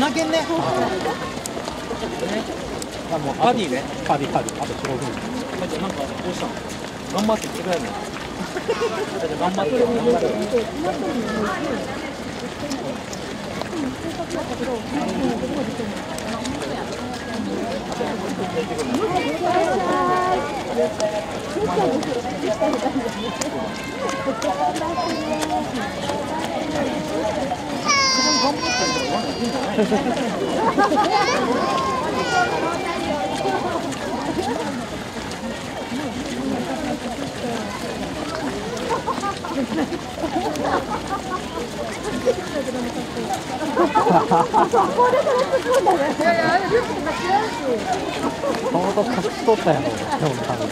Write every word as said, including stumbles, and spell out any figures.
なけんね。あ、もうパディね。パディパディ。あと四五分。なんかどうしたの？頑張って来てくれるの。頑張って頑張って。顔と隠しとったやろ。でも多分。